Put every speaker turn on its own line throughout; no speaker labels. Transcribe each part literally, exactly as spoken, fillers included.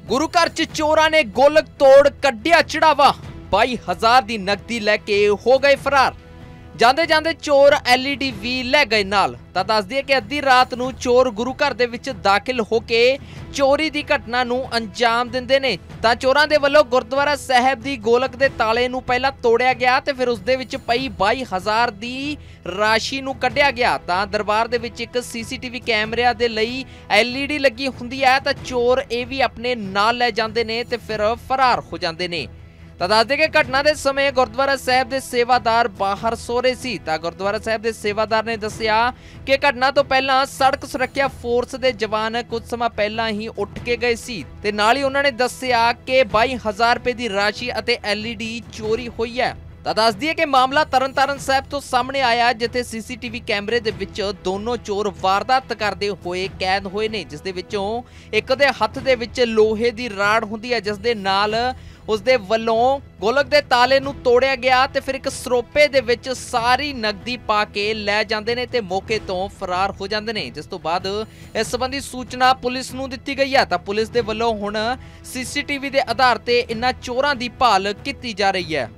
गुरु घर च चोरां ने गोलक तोड़ कड्ढिया चढ़ावा। बाई हजार दी नकदी लैके हो गए फरार। जांदे जांदे चोर एल ई डी भी लै गए नाल। तां दस दिए कि अद्धी रात नूं चोर गुरु घर दे विच दाखिल होके चोरी दी घटना नूं अंजाम दिंदे ने। तां चोरां दे वल्लों गुरुद्वारा साहिब दी गोलक दे ताले नूं पहलां तोड़िया गया ते फिर उस दे विच पई बाई हजार दी राशि नूं कढिया गया। तां दरबार दे विच इक सी सी टी वी कैमरिਆਂ दे लई एल ई डी लगी हुंदी है तां चोर इह भी अपने नाल लै जांदे ने ते फिर फरार हो जांदे ने। ਤਾਂ ਦੱਸਦੇ ਕਿ ਘਟਨਾ ਦੇ ਸਮੇਂ ਗੁਰਦੁਆਰਾ ਸਾਹਿਬ ਦੇ ਸੇਵਾਦਾਰ ਬਾਹਰ ਸੋ ਰਹੇ ਸੀ। ਤਾਂ ਗੁਰਦੁਆਰਾ ਸਾਹਿਬ ਦੇ ਸੇਵਾਦਾਰ ਨੇ ਦੱਸਿਆ ਕਿ ਘਟਨਾ ਤੋਂ ਪਹਿਲਾਂ ਸੜਕ ਸੁਰੱਖਿਆ ਫੋਰਸ ਦੇ ਜਵਾਨ ਕੁਝ ਸਮਾਂ ਪਹਿਲਾਂ ਹੀ ਉੱਠ ਕੇ ਗਏ ਸੀ ਤੇ ਨਾਲ ਹੀ ਉਹਨਾਂ ਨੇ ਦੱਸਿਆ ਕਿ ਬਾਈ ਹਜ਼ਾਰ ਰੁਪਏ ਦੀ ਰਾਸ਼ੀ ਅਤੇ ਐਲ ਈ ਡੀ ਚੋਰੀ ਹੋਈ ਹੈ। ਤਾਂ ਦੱਸ ਦਈਏ ਕਿ ਮਾਮਲਾ ਤਰਨਤਾਰਨ ਸਾਹਿਬ ਤੋਂ ਸਾਹਮਣੇ ਆਇਆ, ਜਿੱਥੇ ਸੀ ਸੀ ਟੀ ਵੀ ਕੈਮਰੇ ਦੇ ਵਿੱਚ ਦੋਨੋਂ ਚੋਰ ਵਾਰਦਾਤ ਕਰਦੇ ਹੋਏ ਕੈਦ ਹੋਏ ਨੇ, ਜਿਸ ਦੇ ਵਿੱਚੋਂ ਇੱਕ ਦੇ ਹੱਥ ਦੇ ਵਿੱਚ ਲੋਹੇ ਦੀ ਰਾੜ ਹੁੰਦੀ ਹੈ, ਜਿਸ ਦੇ ਨਾਲ ਉਸ ਦੇ ਵੱਲੋਂ ਗੋਲਕ ਦੇ ਤਾਲੇ ਨੂੰ ਤੋੜਿਆ ਗਿਆ ਤੇ ਫਿਰ ਇੱਕ ਸਰੋਪੇ ਦੇ ਵਿੱਚ ਸਾਰੀ ਨਕਦੀ ਪਾ ਕੇ ਲੈ ਜਾਂਦੇ ਨੇ ਤੇ ਮੌਕੇ ਤੋਂ ਫਰਾਰ ਹੋ ਜਾਂਦੇ ਨੇ। ਜਿਸ ਤੋਂ ਬਾਅਦ ਇਸ ਸੰਬੰਧੀ ਸੂਚਨਾ ਪੁਲਿਸ ਨੂੰ ਦਿੱਤੀ ਗਈ ਹੈ। ਤਾਂ ਪੁਲਿਸ ਦੇ ਵੱਲੋਂ ਹੁਣ ਸੀ ਸੀ ਟੀ ਵੀ ਦੇ ਆਧਾਰ ਤੇ ਇਨ੍ਹਾਂ ਚੋਰਾਂ ਦੀ ਭਾਲ ਕੀਤੀ ਜਾ ਰਹੀ ਹੈ।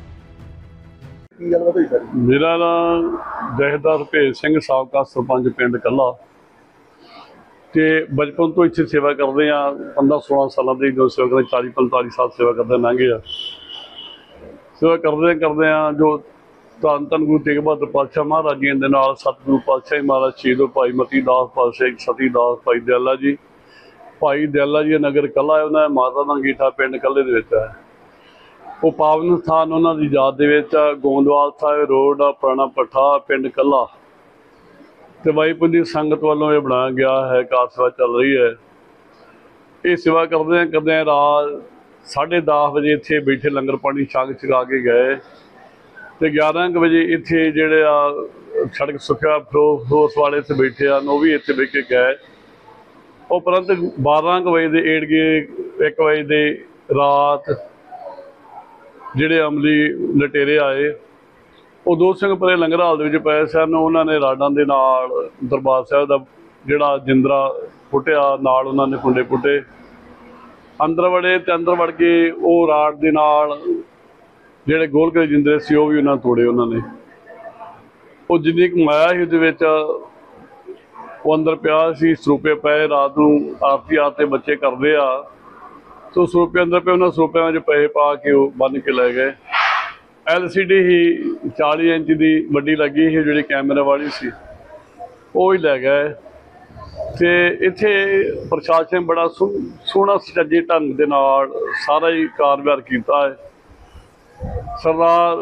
मेरा नाम जहदार भेज सिंह, साबका सरपंच पिंड कल्ला ते बचपन तो इत्थे सेवा करते हैं। पंद्रह सोलह साल की जो सेवा करते, चाली पंताली साल सेवा करते लंघे आ। सेवा करते करते हैं जो धन धन गुरु तेग बहादुर पातशाह महाराज जी के नाल सतगुरु पातशाह महाराज शहीद भाई मती दास पातशाह सती दास भाई दयाला जी भाई दयाला जी नगर कल्ला है, उन्होंने माता दा अंगीठा पिंड कल्ले दे विच है। वो पावन स्थान उन्होंने याद दे विच गोंदवाल साहिब रोड पुराना पट्ठा पिंड कल्ला ते वाहिगुरू संगत वालों ये बनाया गया है। कार सेवा चल रही है। ये सेवा करते करते रात साढ़े दस बजे इत्थे बैठे लंगर पानी छक छका के गए तो ग्यारह क बजे इत्थे जिहड़े आ सड़क सुरक्षा फोर्स वाले इत्थे बैठे हैं वो भी इत्थे बैठ के गए। उपरंत बारह क बजे दे एड़ गए एक बजे दे रात ਜਿਹੜੇ ਅਮਲੀ ਲਟੇਰੇ ਆਏ ਉਹ ਦੋ ਸਿੰਘ ਪਰੇ ਲੰਗਰ ਹਾਲ ਦੇ ਵਿੱਚ ਪਏ ਸਨ। ਉਹਨਾਂ ਨੇ ਰਾਡਾਂ ਦੇ ਨਾਲ ਦਰਬਾਰ ਸਾਹਿਬ ਦਾ ਜਿਹੜਾ ਜਿੰਦਰਾ ਪੁੱਟਿਆ, ਨਾਲ ਉਹਨਾਂ ਨੇ ਕੁੰਡੇ ਪੁੱਟੇ, ਅੰਦਰ ਵੜੇ ਤੇ ਅੰਦਰ ਵੜ ਕੇ ਉਹ ਰਾਡ ਦੇ ਨਾਲ ਜਿਹੜੇ ਗੋਲਕ ਦੇ ਜਿੰਦਰੇ ਸੀ ਉਹ ਵੀ ਉਹਨਾਂ ਤੋੜੇ। ਉਹਨਾਂ ਨੇ ਉਹ ਜਿੰਨੀ ਕਮਾਇਆ ਸੀ ਉਹਦੇ ਵਿੱਚ ਉਹ ਅੰਦਰ ਪਿਆ ਸੀ। ਸਰੂਪੇ ਪਏ, ਰਾਤ ਨੂੰ ਆਰਤੀ ਆਤੇ ਬੱਚੇ ਕਰਦੇ ਆ तो ਸਰੂਪੇ अंदर पे उन्होंने ਸਰੂਪਿਆਂ ਵਿੱਚ पैसे पा के बन के लै गए। एल सी डी ही चाली इंच की वड्डी लगी ही जी कैमरे वाली सी, वो ही लै गए। तो इत्थे प्रशासन बड़ा सोहना सुचज्जे ढंग दे नाल सारा ही कारवार किया है। सरदार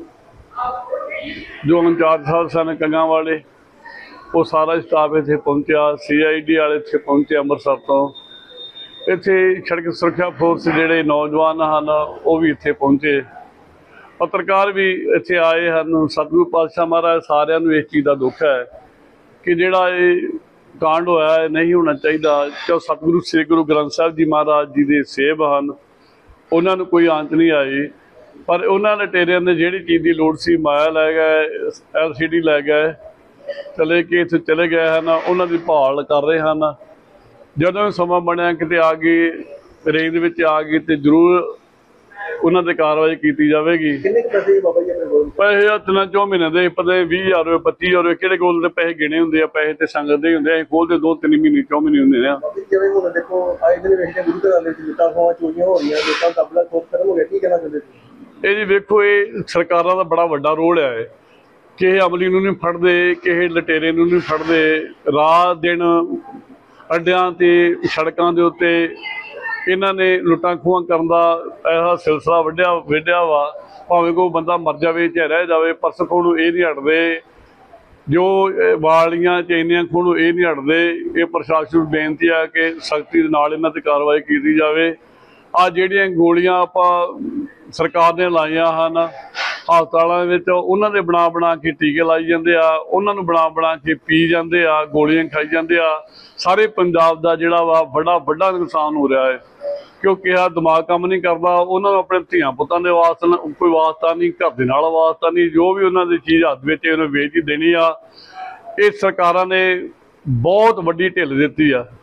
जो इंचार्ज साहब सन कंगा वाले वो सारा स्टाफ इत्थे पहुंचा। सी आई डी वाले इत्थे पहुंचे अमृतसर तो। इत्थे सड़क सुरक्षा फोर्स जिहड़े नौजवान हैं वो भी इत्थे पहुंचे, पत्रकार भी इत्थे आए हैं। सतगुरु पातशाह महाराज सारिਆਂ ਨੂੰ इस चीज़ का दुख है कि जिहड़ा ये कांड होया है नहीं होना चाहिए। जो सतगुरु श्री गुरु ग्रंथ साहिब जी महाराज जी के सेब हैं उन्होंने कोई आंच नहीं आई, पर उन्होंने लटेरिਆਂ ने जिहड़ी चीज़ की लोड़ सी माया लै गए, एल सी डी लै गए, चले के इत्थे चले गए हैं। उन्हों की भाल कर रहे हैं। ਜਦੋਂ ਸਮਾਂ ਬਣਿਆ ਕਿਤੇ ਆ ਗਈ ਰੇਂਜ ਦੇ ਵਿੱਚ ਆ ਗਈ ਤੇ ਜ਼ਰੂਰ ਉਹਨਾਂ ਤੇ ਕਾਰਵਾਈ ਕੀਤੀ ਜਾਵੇਗੀ। ਕਿੰਨੇ ਪੈਸੇ ਬਾਬਾ ਜੀ ਆਪਣੇ ਕੋਲ? ਪੈਸੇ ਤਿੰਨ ਚੌ ਮਹੀਨੇ ਦੇ ਪਤਾ ਵੀਹ ਹਜ਼ਾਰ ਰੁਪਏ ਪੱਚੀ ਹਜ਼ਾਰ ਰੁਪਏ ਕਿਹੜੇ ਕੋਲ ਦੇ ਪੈਸੇ ਗਿਣੇ ਹੁੰਦੇ ਆ। ਪੈਸੇ ਤੇ ਸੰਗਤ ਦੇ ਹੁੰਦੇ ਆ, ਖੋਲਦੇ ਦੋ ਤਿੰਨ ਮਹੀਨੇ ਚੌ ਮਹੀਨੇ ਹੁੰਦੇ ਆ। ਜਿਵੇਂ ਹੁਣ ਦੇਖੋ ਆਏ ਦਿਨ ਵੇਖਦੇ ਗੁਰੂ ਘਰਾਂ ਦੇ ਵਿੱਚ ਲੁੱਟਾਂ ਖੋਹਾਂ ਚੋਰੀਆਂ ਹੋ ਰਹੀਆਂ, ਲੋਕਾਂ ਦਾ ਕਬਲਾ ਖੋਹ ਖਤਮ ਹੋ ਗਿਆ, ਕੀ ਕਹਿਣਾ ਚਾਹੁੰਦੇ ਤੁਸੀਂ? ਇਹ ਜੀ ਵੇਖੋ ਇਹ ਸਰਕਾਰਾਂ ਦਾ ਬੜਾ ਵੱਡਾ ਰੋਲ ਹੈ। ਕਿਸੇ ਅਮਲੀ ਨੂੰ ਨਹੀਂ ਫੜਦੇ, ਕਿਸੇ ਲਟੇਰੇ ਨੂੰ ਨਹੀਂ ਫੜਦੇ। ਰਾਤ ਦਿਨ ਅੱਡਿਆਂ ਤੇ ਸੜਕਾਂ ਦੇ ਉੱਤੇ ਇਹਨਾਂ ਨੇ ਲੁੱਟਾਂ ਖੋਹਾਂ ਕਰਨ ਦਾ ਐਸਾ ਸਿਲਸਿਲਾ ਵੱਢਿਆ ਵਿੱਢਿਆ ਵਾ। ਭਾਵੇਂ ਕੋਈ ਬੰਦਾ ਮਰ ਜਾਵੇ ਚਾਹੇ ਰਹਿ ਜਾਵੇ, ਪਰਸ ਖੋਹ ਨੂੰ ਇਹ ਨਹੀਂ ਹਟਦੇ, ਜੋ ਵਾਲੀਆਂ ਚੈਨੀਆਂ ਖੋਹ ਨੂੰ ਇਹ ਨਹੀਂ ਹਟਦੇ। ਇਹ ਪ੍ਰਸ਼ਾਸਨ ਨੂੰ ਬੇਨਤੀ ਹੈ ਕਿ ਸਖਤੀ ਦੇ ਨਾਲ ਇਹਨਾਂ 'ਤੇ ਕਾਰਵਾਈ ਕੀਤੀ ਜਾਵੇ। ਆ ਜਿਹੜੀਆਂ ਗੋਲੀਆਂ ਆਪਾਂ ਸਰਕਾਰ ਨੇ ਲਾਈਆਂ ਹਨ ਹਸਪਤਾਲਾਂ ਦੇ ਵਿੱਚ, ਉਹਨਾਂ ਦੇ ਬਣਾ ਬਣਾ ਕੇ ਟੀਕੇ ਲਾਈ ਜਾਂਦੇ ਆ, ਉਹਨਾਂ ਨੂੰ ਬਣਾ ਬਣਾ ਕੇ ਪੀ ਜਾਂਦੇ ਆ, ਗੋਲੀਆਂ ਖਾਈ ਜਾਂਦੇ ਆ। ਸਾਰੇ ਪੰਜਾਬ ਦਾ ਜਿਹੜਾ ਵਾ ਬੜਾ ਵੱਡਾ ਨੁਕਸਾਨ ਹੋ ਰਿਹਾ ਹੈ ਕਿਉਂਕਿ ਆ ਦਿਮਾਗ ਕੰਮ ਨਹੀਂ ਕਰਦਾ। ਉਹਨਾਂ ਨੂੰ ਆਪਣੇ ਧੀਆਂ ਪੁੱਤਾਂ ਦੇ ਵਾਸਤੇ ਕੋਈ ਵਾਸਤਾ ਨਹੀਂ, ਘਰ ਦੇ ਨਾਲ ਵਾਸਤਾ ਨਹੀਂ, ਜੋ ਵੀ ਉਹਨਾਂ ਦੀ ਚੀਜ਼ ਹੱਥ ਵਿੱਚ ਉਹਨੂੰ ਵੇਚ ਹੀ ਦੇਣੀ ਆ। ਇਹ ਸਰਕਾਰਾਂ ਨੇ ਬਹੁਤ ਵੱਡੀ ਢਿੱਲ ਦਿੱਤੀ ਆ।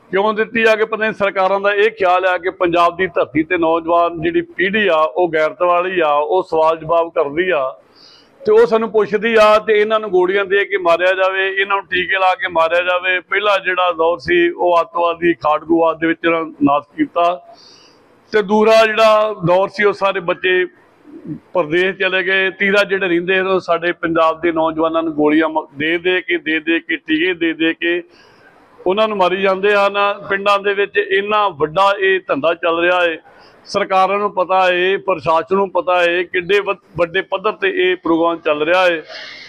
ਕਿਉਂ ਦਿੱਤੀ ਆ ਕਿ ਪਤਾ ਨਹੀਂ ਸਰਕਾਰਾਂ ਦਾ ਇਹ ਖਿਆਲ ਆ ਕਿ ਪੰਜਾਬ ਦੀ ਧਰਤੀ ਤੇ ਨੌਜਵਾਨ ਜਿਹੜੀ ਪੀੜ੍ਹੀ ਆ ਉਹ ਗੈਰਤ ਵਾਲੀ ਆ, ਉਹ ਸਵਾਲ ਜਵਾਬ ਕਰਦੀ ਆ ਤੇ ਉਹ ਸਾਨੂੰ ਪੁੱਛਦੀ ਆ ਤੇ ਇਹਨਾਂ ਨੂੰ ਗੋਲੀਆਂ ਦੇ ਕੇ ਮਾਰਿਆ ਜਾਵੇ, ਇਹਨਾਂ ਨੂੰ ਟੀਕੇ ਲਾ ਕੇ ਮਾਰਿਆ ਜਾਵੇ। ਪਹਿਲਾ ਜਿਹੜਾ ਦੌਰ ਸੀ ਉਹ ਅੱਤਵਾਦੀ ਖਾੜਕੂਵਾਦ ਦੇ ਵਿੱਚ ਨਾਸ਼ ਕੀਤਾ ਤੇ ਦੂਰਾ ਜਿਹੜਾ ਦੌਰ ਸੀ ਉਹ ਸਾਰੇ ਬੱਚੇ ਪ੍ਰਦੇਸ਼ ਚਲੇ ਗਏ। ਤੀਰਾ ਜਿਹੜੇ ਰਹਿੰਦੇ ਉਹ ਸਾਡੇ ਪੰਜਾਬ ਦੇ ਨੌਜਵਾਨਾਂ ਨੂੰ ਗੋਲੀਆਂ ਦੇ ਦੇ ਕੇ ਦੇ ਦੇ ਕੇ ਟੀਕੇ ਦੇ ਦੇ ਕੇ ਉਹਨਾਂ ਨੂੰ ਮਾਰੀ ਜਾਂਦੇ ਹਨ। ਪਿੰਡਾਂ ਦੇ ਵਿੱਚ ਇੰਨਾ ਵੱਡਾ ਇਹ ਧੰਦਾ ਚੱਲ ਰਿਹਾ ਹੈ, ਸਰਕਾਰਾਂ ਨੂੰ ਪਤਾ ਹੈ, ਪ੍ਰਸ਼ਾਸਨ ਨੂੰ ਪਤਾ ਹੈ ਕਿੱਡੇ ਵੱਡੇ ਪੱਧਰ ਤੇ ਇਹ ਪ੍ਰੋਗਰਾਮ ਚੱਲ ਰਿਹਾ ਹੈ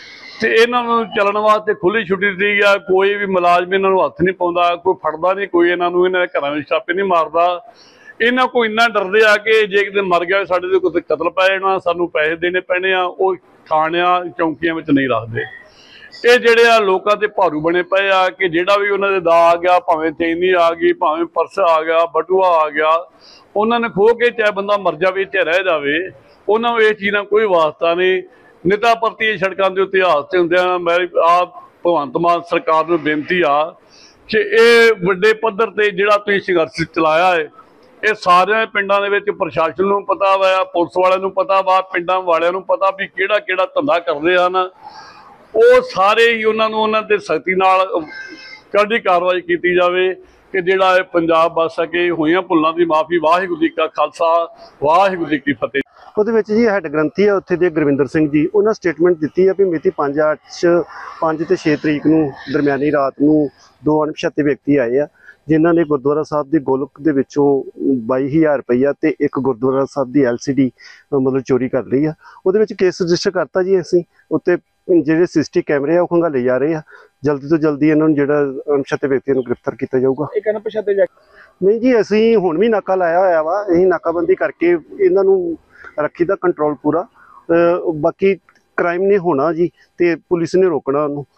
ਤੇ ਇਹਨਾਂ ਨੂੰ ਚੱਲਣ ਵਾਸਤੇ ਖੁੱਲੀ ਛੁੱਟੀ ਦਿੱਤੀ ਗਿਆ। ਕੋਈ ਵੀ ਮੁਲਾਜ਼ਮ ਇਹਨਾਂ ਨੂੰ ਹੱਥ ਨਹੀਂ ਪਾਉਂਦਾ, ਕੋਈ ਫੜਦਾ ਨਹੀਂ, ਕੋਈ ਇਹਨਾਂ ਨੂੰ ਇਹਨਾਂ ਦੇ ਘਰਾਂ ਵਿੱਚ ਛਾਪੇ ਨਹੀਂ ਮਾਰਦਾ। ਇਹਨਾਂ ਕੋਲ ਇੰਨਾ ਡਰਦੇ ਆ ਕਿ ਜੇ ਕਿਤੇ ਮਰ ਗਿਆ ਸਾਡੇ ਤੇ ਕੋਈ ਕਤਲ ਪੈ ਜਾਣਾ, ਸਾਨੂੰ ਪੈਸੇ ਦੇਣੇ ਪੈਣੇ ਆ, ਉਹ ਥਾਣਿਆਂ ਚੌਂਕੀਆਂ ਵਿੱਚ ਨਹੀਂ ਰੱਖਦੇ। ਇਹ ਜਿਹੜੇ ਆ ਲੋਕਾਂ ਤੇ ਭਾਰੂ ਬਣੇ ਪਏ ਆ ਕਿ ਜਿਹੜਾ ਵੀ ਉਹਨਾਂ ਦੇ ਦਾ ਆ ਗਿਆ, ਭਾਵੇਂ ਚੈਨੀ ਆ ਗਈ, ਭਾਵੇਂ ਪਰਸ ਆ ਗਿਆ, ਬਟੂਆ ਆ ਗਿਆ, ਉਹਨਾਂ ਨੇ ਖੋਹ ਕੇ ਚਾਹੇ ਬੰਦਾ ਮਰ ਜਾਵੇ ਚਾਹੇ ਰਹਿ ਜਾਵੇ, ਉਹਨਾਂ ਨੂੰ ਇਹ ਚੀਜ਼ ਨਾਲ ਕੋਈ ਵਾਸਤਾ ਨਹੀਂ। ਨੇਤਾ ਪ੍ਰਤੀ ਸੜਕਾਂ ਦੇ ਉੱਤੇ ਹਾਦਸੇ ਹੁੰਦੇ ਆ। ਮੈਂ ਆ ਭਗਵੰਤ ਮਾਨ ਸਰਕਾਰ ਨੂੰ ਬੇਨਤੀ ਆ ਕਿ ਇਹ ਵੱਡੇ ਪੱਧਰ ਤੇ ਜਿਹੜਾ ਤੁਸੀਂ ਸੰਘਰਸ਼ ਚਲਾਇਆ ਹੈ, ਇਹ ਸਾਰਿਆਂ ਪਿੰਡਾਂ ਦੇ ਵਿੱਚ ਪ੍ਰਸ਼ਾਸਨ ਨੂੰ ਪਤਾ ਵਾ, ਪੁਲਿਸ ਵਾਲਿਆਂ ਨੂੰ ਪਤਾ ਵਾ, ਪਿੰਡਾਂ ਵਾਲਿਆਂ ਨੂੰ ਪਤਾ ਵੀ ਕਿਹੜਾ ਕਿਹੜਾ ਧੰਦਾ ਕਰਦੇ ਹਨ। ਉਹ ਸਾਰੇ ਹੀ ਉਹਨਾਂ ਨੂੰ ਉਹਨਾਂ ਦੇ ਸਖਤੀ ਨਾਲ ਕੜੀ ਕਾਰਵਾਈ ਕੀਤੀ ਜਾਵੇ ਕਿ ਜਿਹੜਾ ਇਹ ਪੰਜਾਬ ਬਚ ਸਕੇ। ਹੋਈਆਂ ਭੁੱਲਾਂ ਦੀ ਮਾਫੀ। ਵਾਹਿਗੁਰੂ ਜੀ ਕਾ ਖਾਲਸਾ, ਵਾਹਿਗੁਰੂ ਜੀ ਕੀ ਫਤਿਹ।
ਉਹਦੇ ਵਿੱਚ ਜੀ ਹੈੱਡ ਗ੍ਰੰਥੀ ਆ ਉੱਥੇ ਦੇ ਗੁਰਵਿੰਦਰ ਸਿੰਘ ਜੀ, ਉਹਨਾਂ ਸਟੇਟਮੈਂਟ ਦਿੱਤੀ ਆ ਵੀ ਮਿਤੀ ਪੰਜ ਅੱਠ ਪੰਜ ਤੇ ਛੇ ਤਰੀਕ ਨੂੰ ਦਰਮਿਆਨੀ ਰਾਤ ਨੂੰ ਦੋ ਅਣਪਛਾਤੇ ਵਿਅਕਤੀ ਆਏ ਆ, ਜਿਨ੍ਹਾਂ ਨੇ ਗੁਰਦੁਆਰਾ ਸਾਹਿਬ ਦੀ ਗੋਲਕ ਦੇ ਵਿੱਚੋਂ ਬਾਈ ਹਜ਼ਾਰ ਰੁਪਈਆ ਤੇ ਇੱਕ ਗੁਰਦੁਆਰਾ ਸਾਹਿਬ ਦੀ ਐਲ ਸੀ ਡੀ ਮਤਲਬ ਚੋਰੀ ਕਰ ਲਈ ਆ। ਉਹਦੇ ਵਿੱਚ ਕੇਸ ਰਜਿਸਟਰ ਕਰਤਾ ਜੀ ਅਸੀਂ। ਉੱਤੇ ਜਿਹੜੇ ਸਿਸਟੀ ਕੈਮਰੇ ਆ ਉਹ ਖੰਗਾਲੇ ਜਾ ਰਹੇ ਆ। ਜਲਦੀ ਤੋਂ ਜਲਦੀ ਇਹਨਾਂ ਨੂੰ ਜਿਹੜਾ ਅਣਪਛਾਤੇ ਵਿਅਕਤੀਆਂ ਨੂੰ ਗ੍ਰਿਫਤਾਰ ਕੀਤਾ ਜਾਊਗਾ।
ਇਹ ਅਣਪਛਾਤੇ
ਨਹੀਂ ਜੀ, ਅਸੀਂ ਹੁਣ ਵੀ ਨਾਕਾ ਲਾਇਆ ਹੋਇਆ ਵਾ। ਅਸੀਂ ਨਾਕਾਬੰਦੀ ਕਰਕੇ ਇਹਨਾਂ ਨੂੰ ਰੱਖੀ ਦਾ ਕੰਟਰੋਲ ਪੂਰਾ। ਬਾਕੀ ਕ੍ਰਾਈਮ ਨਹੀਂ ਹੋਣਾ ਜੀ ਤੇ ਪੁਲਿਸ ਨੇ ਰੋਕਣਾ ਉਹਨੂੰ।